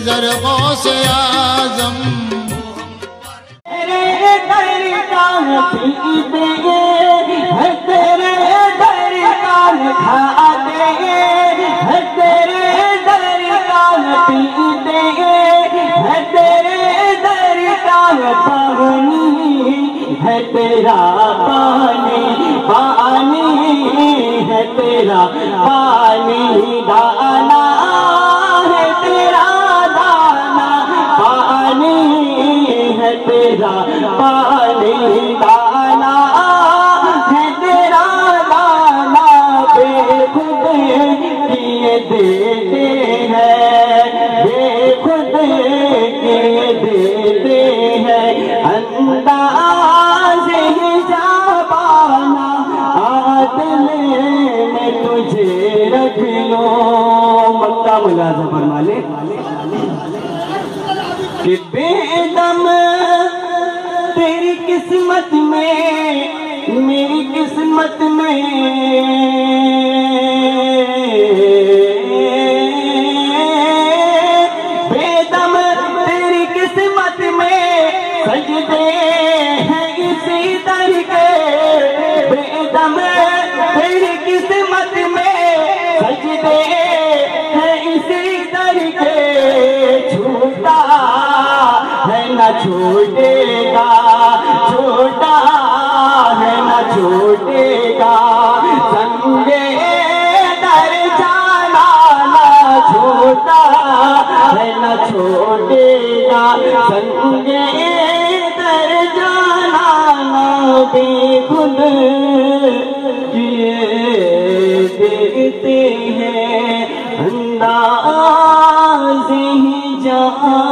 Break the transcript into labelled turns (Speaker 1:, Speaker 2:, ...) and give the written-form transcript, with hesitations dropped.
Speaker 1: نظر غوث اعظم
Speaker 2: تیرے در کا پیتے ہے تیرے در کا کھاتے ہے تیرے در کا پیتے ہے تیرے در کا پانی ہے تیرا پانی پانی ہے تیرا پانی دانا ہے تیرا دانا پانی ہے تیرا پانی دانا ہے تیرا دانا بے خود کیے دیتے ہیں بے خود کیے دیتے ہیں انداز ہی جابانا عادل میں تجھے رکھ لو مکہ ملازہ فرما لے کہ بے دم تیری قسمت میں میری قسمت میں بے دم تیری قسمت میں سجدے ہیں اسی در کے بے دم تیری قسمت میں سجدے ہیں اسی در کے چھوٹا ہے نہ چھوٹے گا چھوٹا ہے نہ چھوٹے گا سنگے در جانا نہ چھوٹا ہے نہ چھوٹے گا سنگے در جانا نہ بے خود کیے دیتے ہیں انداز ہی جہاں